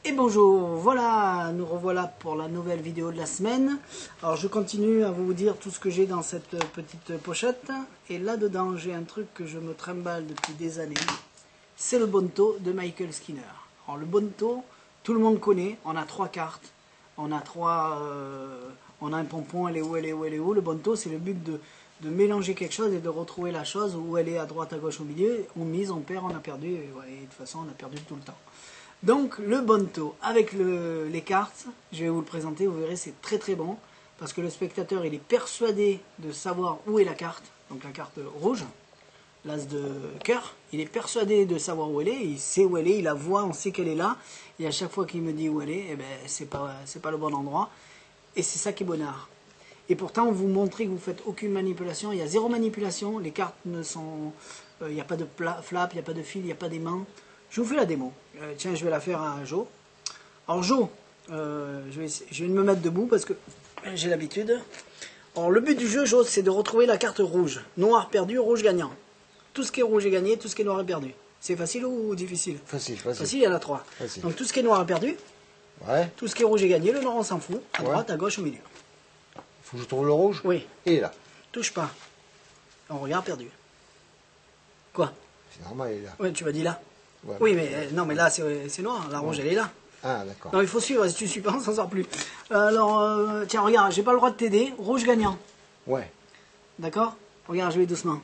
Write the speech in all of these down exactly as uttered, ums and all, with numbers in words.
Et bonjour, voilà, nous revoilà pour la nouvelle vidéo de la semaine. Alors je continue à vous dire tout ce que j'ai dans cette petite pochette. Et là-dedans, j'ai un truc que je me trimballe depuis des années. C'est le Bonto de Michael Skinner. Alors le Bonto, tout le monde connaît, on a trois cartes. On a trois... Euh, on a un pompon, elle est où, elle est où, elle est où. Le Bonto, c'est le but de, de mélanger quelque chose et de retrouver la chose où elle est à droite, à gauche, au milieu. On mise, on perd, on a perdu. Et, ouais, et de toute façon, on a perdu tout le temps. Donc le Bonto avec le, les cartes, je vais vous le présenter, vous verrez c'est très très bon parce que le spectateur il est persuadé de savoir où est la carte, donc la carte rouge, l'as de cœur, il est persuadé de savoir où elle est, il sait où elle est, il la voit, on sait qu'elle est là, et à chaque fois qu'il me dit où elle est, eh ben, c'est pas, c'est pas le bon endroit, et c'est ça qui est bonnard. Et pourtant vous montrez que vous faites aucune manipulation, il y a zéro manipulation, les cartes ne sont, euh, il n'y a pas de flap, il n'y a pas de fil, il n'y a pas d'aimant. Je vous fais la démo. Euh, tiens, je vais la faire à Jo. Alors Jo, euh, je, vais, je vais me mettre debout parce que j'ai l'habitude. Alors le but du jeu, Jo, c'est de retrouver la carte rouge. Noir perdu, rouge gagnant. Tout ce qui est rouge est gagné, tout ce qui est noir est perdu. C'est facile ou difficile? Facile, facile. Facile, il y en a trois. Facile. Donc tout ce qui est noir est perdu. Ouais. Tout ce qui est rouge est gagné, le noir on s'en fout. À ouais. droite, à gauche, au milieu. Il faut que je trouve le rouge? Oui. Et là. Touche pas. On regarde perdu. Quoi? C'est normal, il est là. Ouais, tu m'as dit là. Ouais, oui, mais euh, non, mais là c'est noir, la rouge ouais. elle est là. Ah, d'accord. Non, il faut suivre, si tu ne suis pas, on s'en sort plus. Alors, euh, tiens, regarde, j'ai pas le droit de t'aider, rouge gagnant. Ouais. D'accord? Regarde, je vais doucement.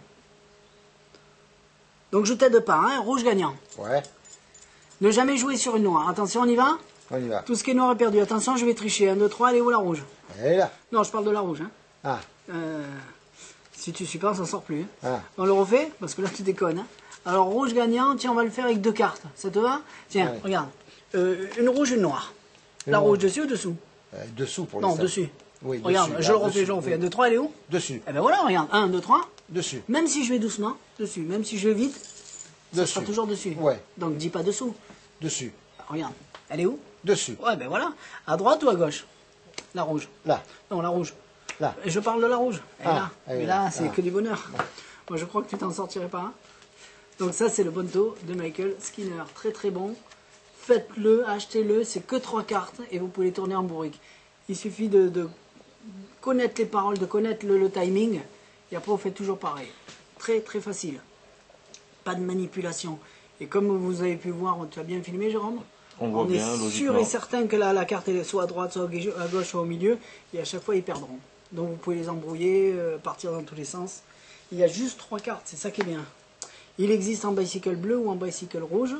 Donc je t'aide pas, hein, rouge gagnant. Ouais. Ne jamais jouer sur une noire. Attention, on y va? On y va. Tout ce qui est noir est perdu. Attention, je vais tricher. un, deux, trois, elle est où la rouge? Elle est là. Non, je parle de la rouge. Hein. Ah. Euh, si tu ne suis pas, on s'en sort plus. Hein. Ah. On le refait? Parce que là, tu déconnes. Hein. Alors, rouge gagnant, tiens, on va le faire avec deux cartes. Ça te va? Tiens, allez. Regarde. Euh, une rouge, une noire. Une la rouge, rouge dessus ou dessous? euh, Dessous pour Non, dessus. Oui, regarde, dessus, je le refais, je le refais. un, deux, trois, elle est où? Dessus. Eh ben voilà, regarde. un, deux, trois. Dessus. Même si je vais doucement, dessus. Même si je vais vite, ça sera toujours dessus. Ouais. Donc, dis pas dessous. Dessus. Regarde. Elle est où? Dessus. Ouais, ben voilà. À droite ou à gauche? La rouge. Là. Non, la rouge. Là. Et je parle de la rouge. Elle ah, est là. Elle Mais est là, là. c'est ah. que du bonheur. Ah. Moi, je crois que tu t'en sortirais pas. Hein. Donc ça, c'est le Bonto de Michael Skinner. Très très bon. Faites-le, achetez-le. C'est que trois cartes et vous pouvez les tourner en bourrique. Il suffit de, de connaître les paroles, de connaître le, le timing. Et après, vous faites toujours pareil. Très très facile. Pas de manipulation. Et comme vous avez pu voir, tu as bien filmé, Jérôme? On, voit on bien, est sûr et certain que la, la carte est soit à droite, soit à gauche, soit au milieu. Et à chaque fois, ils perdront. Donc vous pouvez les embrouiller, euh, partir dans tous les sens. Il y a juste trois cartes, c'est ça qui est bien. Il existe en bicycle bleu ou en bicycle rouge.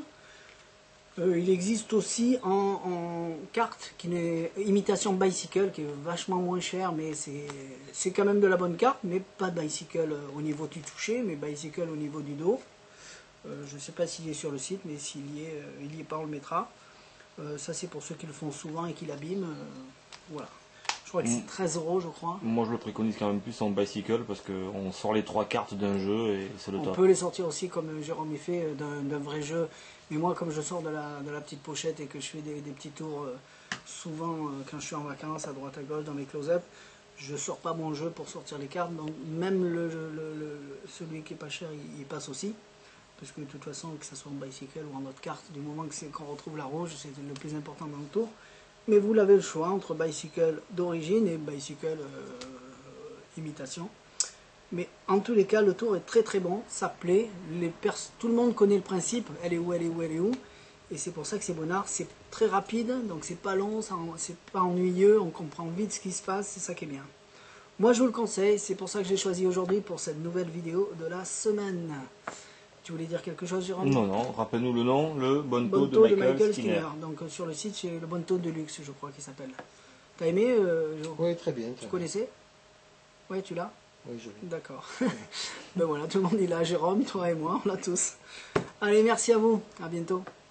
Euh, il existe aussi en, en carte qui est imitation bicycle, qui est vachement moins cher, mais c'est quand même de la bonne carte, mais pas bicycle au niveau du toucher, mais bicycle au niveau du dos. Euh, je ne sais pas s'il est sur le site, mais s'il y est, euh, il y est pas, on le mettra. Euh, ça c'est pour ceux qui le font souvent et qui l'abîment. Euh, voilà. Je crois que c'est treize euros, je crois. Moi je le préconise quand même plus en bicycle parce qu'on sort les trois cartes d'un jeu et c'est le On top. On peut les sortir aussi comme Jérôme y fait d'un vrai jeu. Mais moi comme je sors de la, de la petite pochette et que je fais des, des petits tours euh, souvent euh, quand je suis en vacances à droite à gauche dans mes close-up, je sors pas mon jeu pour sortir les cartes. Donc même le, le, le, celui qui est pas cher, il, il passe aussi. Parce que de toute façon, que ce soit en bicycle ou en autre carte, du moment que c'est qu'on retrouve la rouge, c'est le plus important dans le tour. Mais vous avez le choix entre bicycle d'origine et bicycle euh, imitation. Mais en tous les cas, le tour est très très bon, ça plaît. Les pers tout le monde connaît le principe, elle est où, elle est où, elle est où. Et c'est pour ça que c'est bonnard, c'est très rapide, donc c'est pas long, c'est pas ennuyeux, on comprend vite ce qui se passe, c'est ça qui est bien. Moi je vous le conseille, c'est pour ça que j'ai choisi aujourd'hui pour cette nouvelle vidéo de la semaine. Tu voulais dire quelque chose, Jérôme? Non, non, rappelle-nous le nom, le Bonto, Bonto de Michael, de Michael Skinner. Skinner. Donc euh, sur le site, c'est le Bonto de luxe, je crois qu'il s'appelle. T'as aimé euh, Oui, très bien. Très tu bien. connaissais? Oui, tu l'as? Oui, je l'ai. D'accord. Ben voilà, tout le monde est là, Jérôme, toi et moi, on l'a tous. Allez, merci à vous, à bientôt.